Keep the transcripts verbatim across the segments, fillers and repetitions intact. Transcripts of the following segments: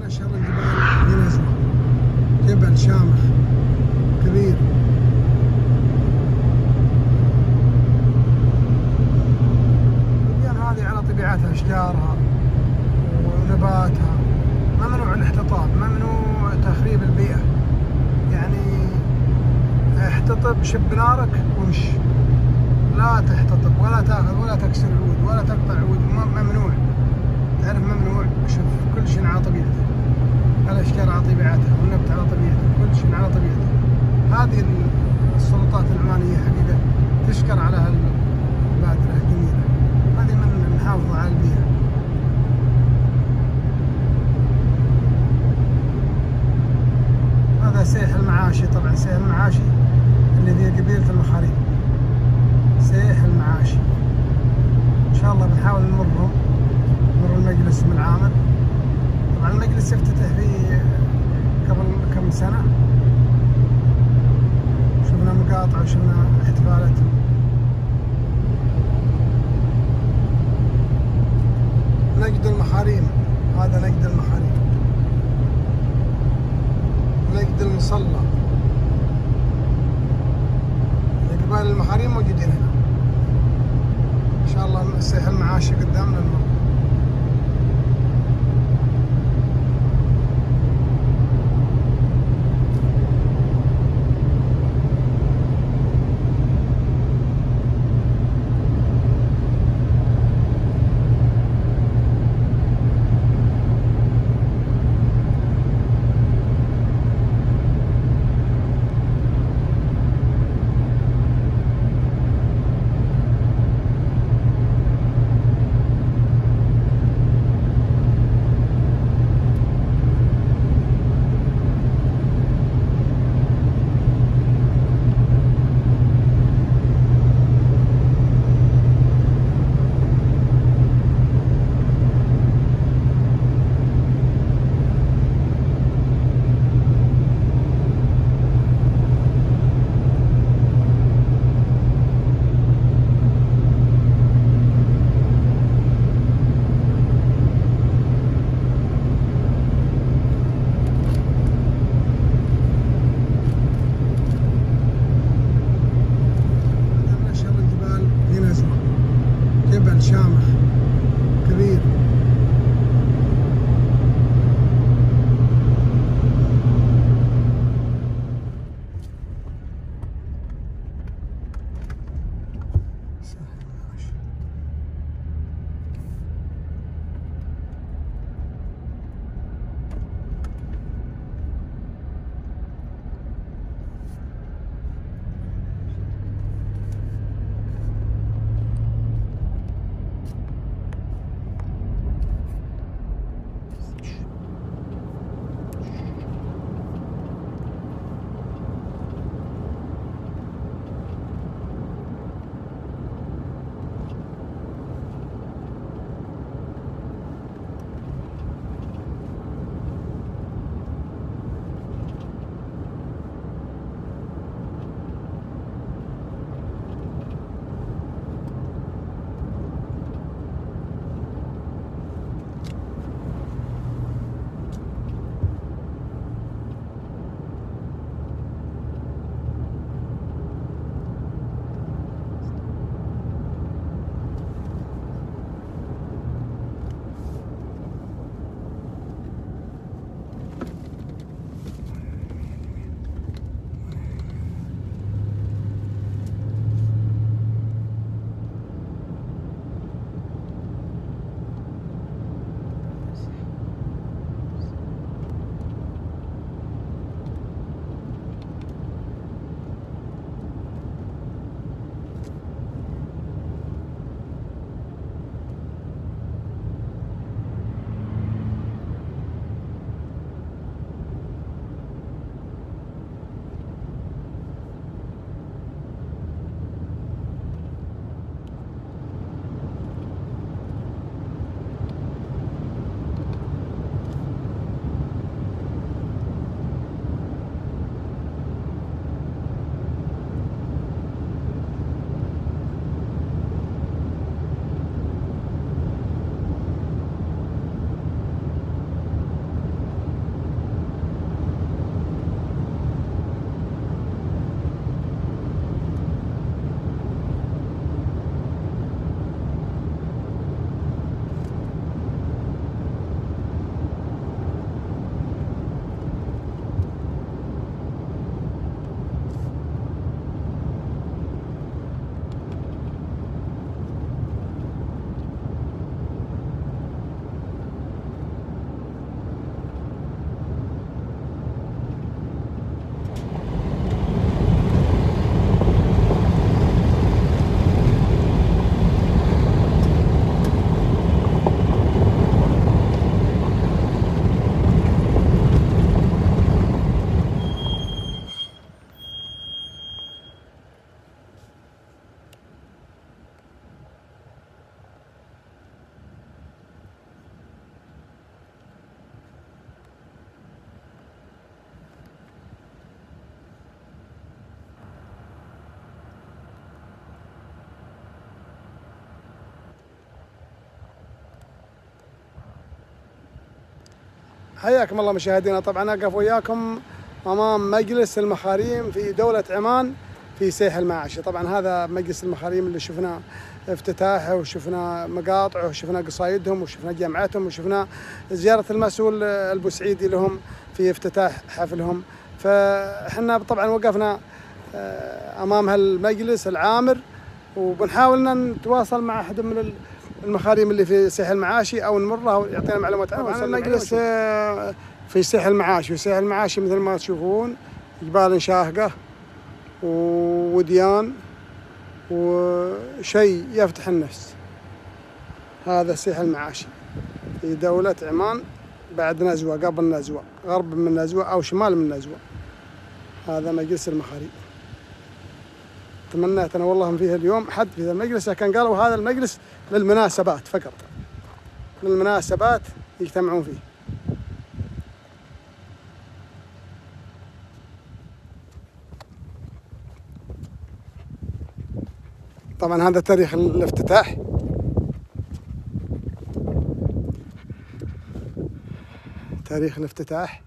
على أشهر الجبال ينزل جبل شامخ كبير. الوديان هذه على طبيعتها، أشجارها ونباتها ممنوع الاحتطاب، ممنوع تخريب البيئة. يعني احتطب، شب نارك وامش، لا تحتطب ولا تاخذ ولا تكسر عود ولا تقطع عود، ممنوع. تعرف ممنوع. شوف كل شيء على طبيعته، الأشجار على طبيعتها والنبت على طبيعته، كل شيء على طبيعته. هذه السلطات العمانية حقيقة تشكر على هالبادرة الجميلة هذه من المحافظة على البيئة. هذا سيح المعاشي، طبعا سيح المعاشي اللي في قبيلة المخاريم، سيح المعاشي. إن شاء الله بنحاول نمرهم، نمر المجلس من العامل. طبعا المجلس افتتح فيه قبل كم سنة، شفنا مقاطع وشفنا احتفالات. نجد المخاريم، هذا نجد المخاريم، نجد المصلى. قبائل المخاريم موجودين هنا. إن شاء الله سيح المعاشي قدامنا المرة. حياكم الله مشاهدينا. طبعا اقف وياكم امام مجلس المخاريم في دولة عمان في سيح المعاشي. طبعا هذا مجلس المخاريم اللي شفنا افتتاحه وشفنا مقاطعه وشفنا قصايدهم وشفنا جامعتهم وشفنا زيارة المسؤول البوسعيدي لهم في افتتاح حفلهم. فاحنا طبعا وقفنا امام هالمجلس العامر وبنحاول ان نتواصل مع احد من المخاريم اللي في سيح المعاشي او نمره ويعطينا معلومات عنه. المجلس في سيح المعاشي، وسيح المعاشي مثل ما تشوفون جبال شاهقه ووديان وشيء يفتح النفس. هذا سيح المعاشي في دولة عمان بعد نزوة، قبل نزوة، غرب من نزوة أو شمال من نزوة. هذا مجلس المخاريم. تمنيت أنا والله من فيه اليوم حد في المجلس، كان قالوا هذا المجلس للمناسبات فقط، للمناسبات يجتمعون فيه. طبعا هذا تاريخ الافتتاح. تاريخ الافتتاح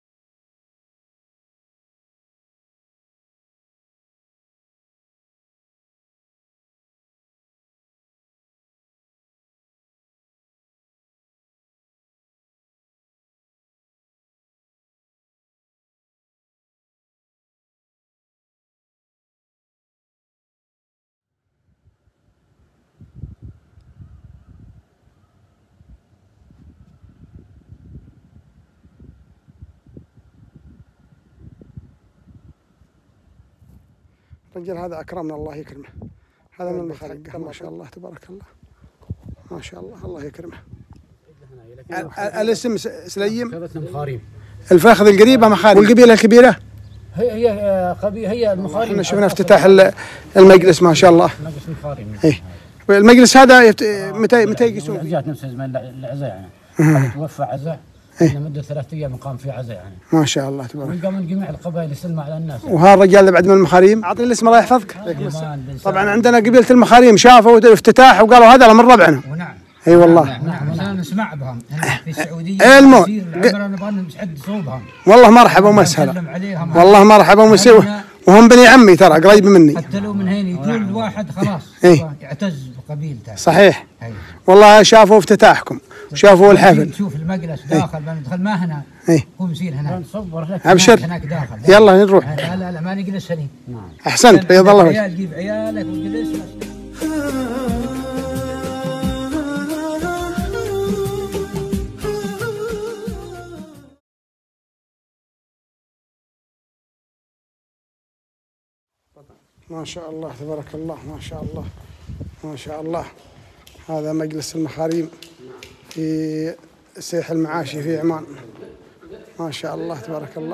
الرجال هذا أكرمنا الله يكرمه. هذا من المخاريم ما شاء الله تبارك الله ما شاء الله الله يكرمه. الاسم سليم المخاريم، الفاخذ القريبة مخاريم والقبيلة الكبيرة هي هي قبيلة هي المخاريم. احنا شفنا افتتاح المجلس ما شاء الله. مجلس المخاريم. ايه المجلس هذا يفت... متى متى يقيسون فيه؟ جات نفس زمان العزاء يعني. توفى عزاء لمدة ثلاثة أيام قام في عزاء يعني. ما شاء الله تبارك. وقام من جميع القبائل يسلم على الناس. وها الرجال اللي بعد من المخاريم أعطني الاسم الله يحفظك. طبعا عندنا قبيلة المخاريم شافوا الافتتاح وقالوا هذا من ربعنا. ونعم. اي والله. نعم نعم. نعم. نسمع بهم في السعودية. اي المو. نبغى نحد صوبهم. والله مرحبا ومسهلا. والله مرحبا ومسهلا. وهم بني عمي ترى قريب مني. حتى لو من هنا يقول واحد خلاص ايه؟ يعتز بقبيلته. صحيح. أيه. والله شافوا افتتاحكم وشافوا الحفل. نشوف المجلس داخل أيه؟ بندخل ما هنا. ايه؟ قوم سير هناك. نصور لك ابشر. هناك داخل. داخل. يلا نروح. لا لا لا ما نجلس هني. نعم. احسنت بيض الله وجهك. عيال جيب عيالك وجلس. ما شاء الله تبارك الله ما شاء الله ما شاء الله. هذا مجلس المخاريم في سيح المعاشي في عمان. ما شاء الله تبارك الله.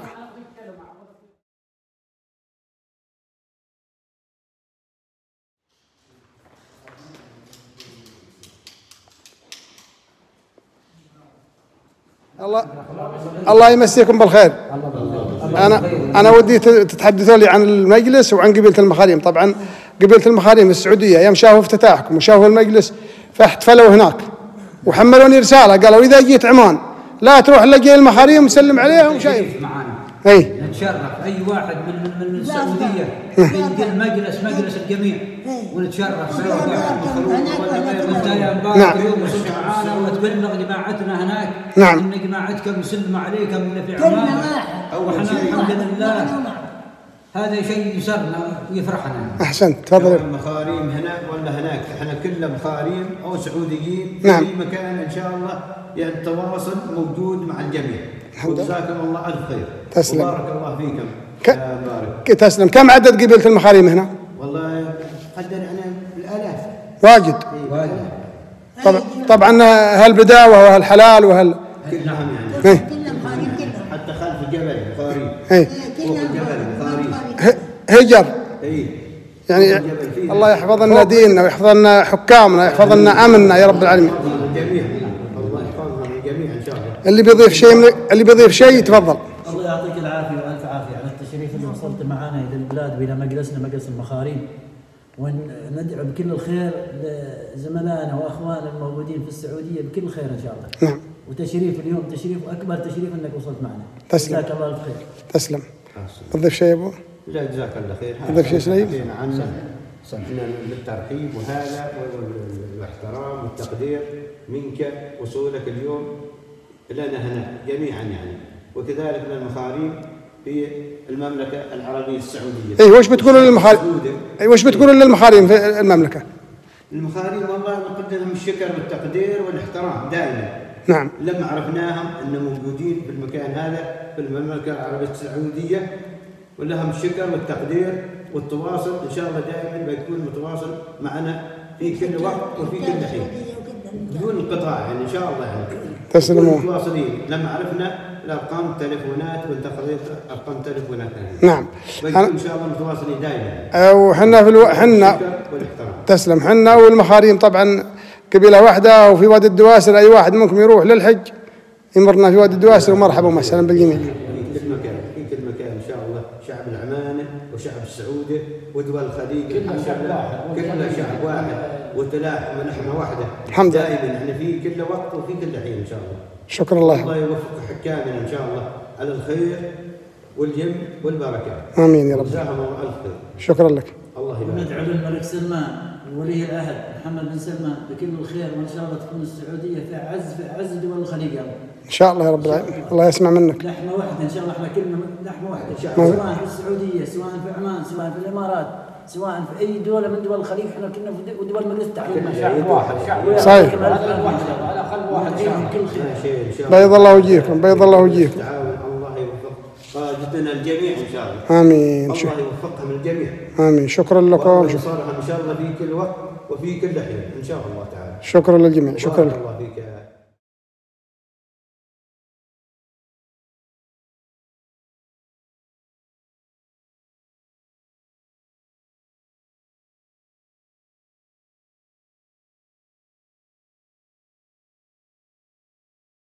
الله الله يمسيكم بالخير. انا انا ودي تتحدثوا لي عن المجلس وعن قبيله المخاريم. طبعا قبيله المخاريم السعوديه يوم شافوا افتتاحكم وشافوا المجلس فاحتفلوا هناك وحملوني رساله قالوا اذا جيت عمان لا تروح لقي المخاريم وسلم عليهم. شايف معانا اي نتشرف اي واحد من من, من السعوديه يلقى مجلس مجلس الجميع ونتشرف سواء واحد مخلوق ولا انت يا مبارك. نعم. اليوم وصلت معانا وتبلغ جماعتنا هناك. نعم. ان جماعتكم يسلموا عليكم من في عمان واحنا الحمد لله هذا شيء يسرنا ويفرحنا. احسنت تفضل. المخاريم هنا ولا هناك احنا كلنا مخاريم او سعوديين. نعم. في مكان ان شاء الله يعني التواصل موجود مع الجميع. وجزاكم الله الف خير. تسلم. وبارك الله فيكم. ك... يا بارك. تسلم. كم عدد قبيله المخاريم هنا؟ والله قدر يعني الالاف. واجد. واجد. طبعا طبعا هالبداوه وهالحلال وهال كلهم يعني. ايه. حتى خلف الجبل مخاريم. ايه. فوق الجبل مخاريم. هجر. اي. يعني الله يحفظ لنا ديننا ويحفظ لنا حكامنا ويحفظ لنا امننا يا رب العالمين. الجميع الله يحفظنا من الجميع ان شاء الله. اللي بيضيف شيء من اللي بيضيف شيء تفضل. الله يعطيك العافيه والف عافيه على التشريف اللي وصلت معنا الى البلاد والى مجلسنا مجلس المخاريم. وندعو بكل الخير لزملائنا واخواننا الموجودين في السعوديه بكل الخير ان شاء الله. نعم. وتشريف اليوم تشريف واكبر تشريف انك وصلت معنا. تسلم. جزاك الله الخير. تسلم. تضيف شيء يا ابو؟ لا جزاك الله خير. تضيف شيء سليم؟ عنا بالترحيب وهذا والاحترام والتقدير منك وصولك اليوم لنا هنا جميعا يعني، وكذلك من المخاريم في المملكه العربيه السعوديه. اي وش بتقولوا للمخاريم؟ اي وش بتقولوا للمخاريم في المملكه؟ المخاريم والله نقدم لهم الشكر والتقدير والاحترام دائما. نعم. لما عرفناهم انهم موجودين في المكان هذا في المملكه العربيه السعوديه، ولهم الشكر والتقدير والتواصل ان شاء الله دائما بيكون متواصل معنا في كل وقت وفي كل حين بدون انقطاع يعني ان شاء الله يعني. تسلموا. متواصلين لما عرفنا الارقام تليفونات وانت خذيت ارقام تليفونات. نعم. بيكون ان شاء الله متواصلين دائما. وحنا في الو... حنا تسلم. حنا والمخاريم طبعا قبيله واحده، وفي وادي الدواسر اي واحد منكم يروح للحج يمرنا في وادي الدواسر ومرحبا ومسهلا بالجميع. في كل مكان في كل مكان ان شاء الله. شعب العمانه وشعب السعودي ودول الخليج كلها شعب واحد، كلها شعب واحد وتلاحم ولحمه واحده. الحمد لله. دائما احنا في كل وقت وفي كل حين ان شاء الله. شكرا الله. الله يوفق حكامنا ان شاء الله على الخير واليم والبركه. امين يا رب. جزاهم الله الف خير. شكرا لك. الله يبارك. وندعو للملك سلمان ولي العهد محمد بن سلمان بكل الخير، وان شاء الله تكون السعوديه في اعز في اعز دول الخليج يا رب. ان شاء الله يا رب العالمين. الله يسمع منك. لحمه واحده ان شاء الله، احنا كلنا لحمه واحده ان شاء الله، سواء في السعوديه سواء في عمان سواء في الامارات سواء في اي دوله من دول الخليج، احنا كنا في دول المجلس التحرير شعب واحد شعب صحيح. على قلب واحد ان شاء الله. كل خير. بيض الله وجهكم بيض الله وجهكم. الله يوفق قادتنا الجميع ان شاء الله. امين. الله يوفقهم الجميع. امين. شكرا لكم. وينصرهم ان شاء الله في كل وقت وفي كل حين ان شاء الله تعالى. شكرا للجميع. شكرا لك.